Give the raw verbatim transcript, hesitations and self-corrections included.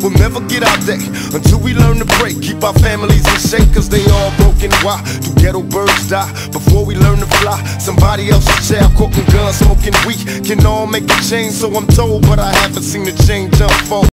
We'll never get our day until we learn to pray. Keep our families in shape, cause they all broken. Why do ghetto birds die before we learn to fly? Somebody else's child cooking guns, smoking weed can all make a change, so I'm told, but I haven't seen the change unfold.